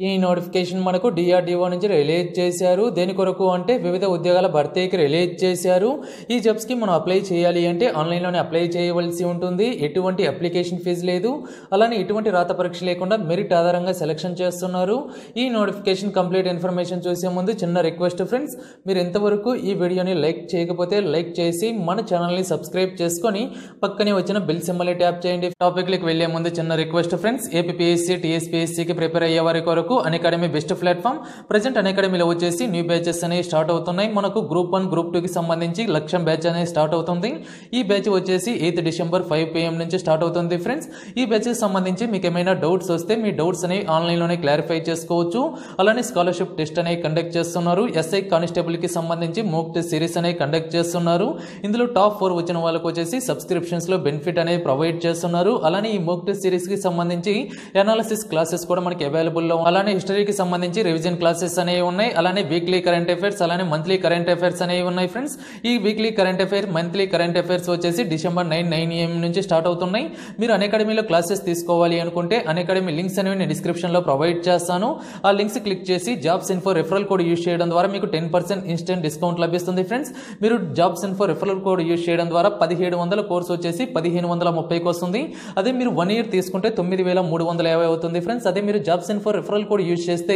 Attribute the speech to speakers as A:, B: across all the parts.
A: ఈ నోటిఫికేషన్ మనకు DRDO నుంచి రిలీజ్ చేశారు. దేని కొరకు అంటే వివిధ ఉద్యోగాల భర్తీకి రిలీజ్ చేశారు. ఈ జాబ్స్కి మనం అప్లై చేయాలి అంటే ఆన్లైన్లోనే అప్లై చేయవలసి ఉంటుంది. ఎటువంటి అప్లికేషన్ ఫీజు లేదు. అలానే ఎటువంటి రాత పరీక్ష లేకుండా మెరిట్ ఆధారంగా సెలెక్షన్ చేస్తున్నారు. ఈ నోటిఫికేషన్ కంప్లీట్ ఇన్ఫర్మేషన్ చూసే ముందు చిన్న రిక్వెస్ట్ ఫ్రెండ్స్, మీరు ఎంతవరకు ఈ వీడియోని లైక్ చేయకపోతే లైక్ చేసి మన ఛానల్ని సబ్స్క్రైబ్ చేసుకొని పక్కనే వచ్చిన బెల్ సింబల్ని ట్యాప్ చేయండి. టాపిక్లకు వెళ్లే ముందు చిన్న రిక్వెస్ట్ ఫ్రెండ్స్, ఏపీఎస్సీ టీఎస్పీఎస్సీకి ప్రిపేర్ అయ్యే వారి కొరకు అన్అకాడమీ బెస్ట్ ప్లాట్ఫామ్. ప్రజెంట్ అన్అకాడమీలో వచ్చేసి న్యూ బ్యాచెస్ అనేవి స్టార్ట్ అవుతున్నాయి. మనకు గ్రూప్ 1 గ్రూప్ 2కి సంబంధించి లక్ష్యం బ్యాచ్ అనేది స్టార్ట్ అవుతుంది. ఈ బ్యాచ్ వచ్చేసి 8 డిసెంబర్ 5 PM నుంచి స్టార్ట్ అవుతుంది ఫ్రెండ్స్. ఈ బ్యాచ్కి సంబంధించి మీకు ఏమైనా డౌట్స్ వస్తే మీ డౌట్స్ అనేవి ఆన్లైన్లోనే క్లారిఫై చేసుకోవచ్చు. అలానే స్కాలర్షిప్ టెస్ట్ అనేవి కండక్ట్ చేస్తున్నారు. ఎస్ఐ కానిస్టేబుల్కి సంబంధించి మోక్ టెస్ట్ సిరీస్ అనేవి కండక్ట్ చేస్తున్నారు. ఇందులో టాప్ 4 వచ్చిన వాళ్ళకి వచ్చేసి సబ్స్క్రిప్షన్స్లో బెనిఫిట్ అనేది ప్రొవైడ్ చేస్తున్నారు. అలానే ఈ మోక్ టెస్ట్ సిరీస్కి సంబంధించి అనాలిసిస్ క్లాసెస్ కూడా మనకి అవైలబుల్లో, అలానే హిస్టరీకి సంబంధించి రివిజన్ క్లాసెస్ అనేవి ఉన్నాయి. అలానే వీక్లీ కరెంట్ అఫైర్స్, అలానే మంత్లీ కరెంట్ అఫైర్స్ అనేవి ఉన్నాయి ఫ్రెండ్స్. ఈ weekly current affair, monthly current affairs వచ్చేసి డిసెంబర్ 9 AM నుంచి స్టార్ట్ అవుతున్నాయి. మీరు అన్అకాడమీలో క్లాసెస్ తీసుకోవాలి అనుకుంటే అన్అకాడమీ లింక్స్ అనేవి నేను డిస్క్రిప్షన్లో ప్రొవైడ్ చేస్తాను. ఆ లింక్స్ క్లిక్ చేసి JOBSINFO రెఫరల్ కోడ్ యూజ్ చేయడం ద్వారా మీకు 10% ఇన్స్టెంట్ డిస్కౌంట్ లభిస్తుంది ఫ్రెండ్స్. మీరు JOBSINFO రెఫరల్ కోడ్ యూజ్ చేయడం ద్వారా 1700 కోర్స్ వచ్చేసి 1530కి వస్తుంది. అదే మీరు 1 year తీసుకుంటే 9350 అవుతుంది ఫ్రెండ్స్. అదే మీరు JOBSINFO రెఫరల్ కోడ్ యూజ్ చేస్తే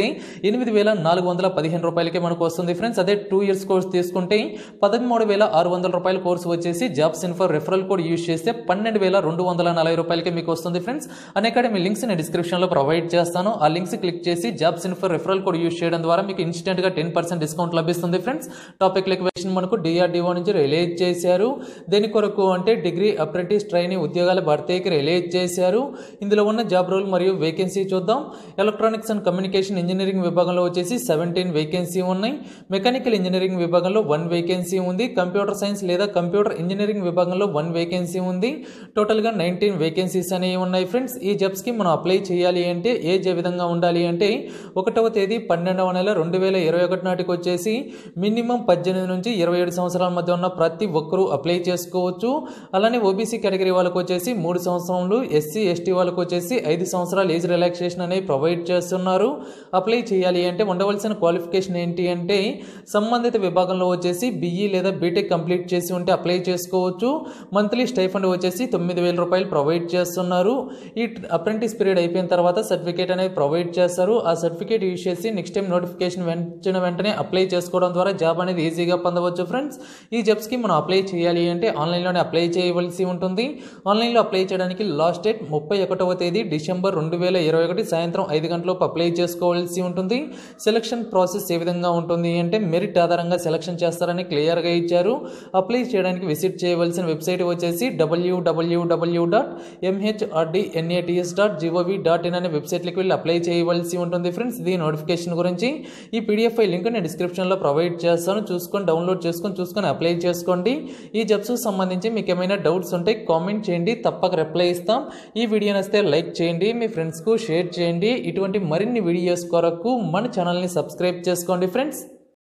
A: 8415 రూపాయలకే మనకు వస్తుంది ఫ్రెండ్స్. అదే 2 years కోర్స్ తీసుకుంటే 13600 రూపాయల కోర్సు వచ్చేసి JOBSINFO రెఫరల్ కోడ్ యూజ్ చేస్తే 12240 రూపాయలకే మీకు వస్తుంది ఫ్రెండ్స్. అన్అకాడమీ లింక్స్ నేను డిస్క్రిప్షన్లో ప్రొవైడ్ చేస్తాను. ఆ లింక్స్ క్లిక్ చేసి JOBSINFO రెఫరల్ కోడ్ యూజ్ చేయడం ద్వారా మీకు ఇన్స్టెంట్గా 10% డిస్కౌంట్ లభిస్తుంది ఫ్రెండ్స్. టాపిక్ లెక్వేషన్ మనకు DRDO నుంచి రిలీజ్ చేశారు. దేని కొరకు అంటే డిగ్రీ అప్రెంటిస్ ట్రైనీ ఉద్యోగాల భర్తీకి రిలీజ్ చేశారు. ఇందులో ఉన్న జాబ్ రోల్ మరియు వేకెన్సీ చూద్దాం. ఎలక్ట్రానిక్స్ అండ్ కమ్యూనికేషన్ ఇంజనీరింగ్ విభాగంలో వచ్చేసి 17 వేకెన్సీ ఉన్నాయి. మెకానికల్ ఇంజనీరింగ్ విభాగంలో 1 వేకెన్సీ ఉంది. కంప్యూటర్ సైన్స్ లేదా కంప్యూటర్ ఇంజనీరింగ్ విభాగంలో 1 వేకెన్సీ ఉంది. టోటల్గా 19 వేకెన్సీస్ అనేవి ఉన్నాయి ఫ్రెండ్స్. ఈ జాబ్స్కి మనం అప్లై చేయాలి అంటే ఏజ్ ఏ విధంగా ఉండాలి అంటే 1వ తేదీ 12వ నెల 2021 నాటికి వచ్చేసి మినిమం 18 నుంచి 27 సంవత్సరాల మధ్య ఉన్న ప్రతి ఒక్కరూ అప్లై చేసుకోవచ్చు. అలానే ఓబీసీ కేటగిరీ వాళ్ళకు వచ్చేసి 3 సంవత్సరాలు, ఎస్సీ ఎస్టీ వాళ్ళకు వచ్చేసి 5 సంవత్సరాలు ఏజ్ రిలాక్సేషన్ అనేవి ప్రొవైడ్ చేస్తున్నారు. అప్లై చేయాలి అంటే ఉండవలసిన క్వాలిఫికేషన్ ఏంటి అంటే సంబంధిత విభాగంలో వచ్చేసి BE లేదా బీటెక్ కంప్లీట్ చేసి ఉంటే అప్లై చేసుకోవచ్చు. మంత్లీ స్టైఫండ్ వచ్చేసి 9000 రూపాయలు ప్రొవైడ్ చేస్తున్నారు. ఈ అప్రెంటిస్ పీరియడ్ అయిపోయిన తర్వాత సర్టిఫికేట్ అనేది ప్రొవైడ్ చేస్తారు. ఆ సర్టిఫికేట్ యూజ్ చేసి నెక్స్ట్ టైం నోటిఫికేషన్ వెంటనే అప్లై చేసుకోవడం ద్వారా జాబ్ అనేది ఈజీగా పొందవచ్చు ఫ్రెండ్స్. ఈ జాబ్స్కి మనం అప్లై చేయాలి అంటే ఆన్లైన్లోనే అప్లై చేయవలసి ఉంటుంది. ఆన్లైన్లో అప్లై చేయడానికి లాస్ట్ డేట్ 31వ తేదీ డిసెంబర్ 2021 సాయంత్రం 5 గంటలకు అప్లై చేసుకోవాల్సి ఉంటుంది. సెలక్షన్ ప్రాసెస్ ఏ విధంగా ఉంటుంది అంటే మెరిట్ ఆధారంగా సెలక్షన్ చేస్తారని క్లియర్గా ఇచ్చారు. అప్లై చేయడానికి విజిట్ చేయవలసిన వెబ్సైట్ వచ్చేసి www.mhrdnats.gov.in అనే వెబ్సైట్కి వెళ్ళి అప్లై చేయవలసి ఉంటుంది ఫ్రెండ్స్. దీని నోటిఫికేషన్ గురించి ఈ PDF లింక్ నేను డిస్క్రిప్షన్లో ప్రొవైడ్ చేస్తాను. డౌన్లోడ్ చేసుకొని అప్లై చేసుకోండి. ఈ జాబ్స్ సంబంధించి మీకు ఏమైనా డౌట్స్ ఉంటే కామెంట్ చేయండి, తప్పక రిప్లై ఇస్తాం. ఈ వీడియో నచ్చితే లైక్ చేయండి, మీ ఫ్రెండ్స్కు షేర్ చేయండి. ఇటువంటి మరిన్ని వీడియోస్ కొరకు మన ఛానల్ని సబ్స్క్రైబ్ చేసుకోండి ఫ్రెండ్స్.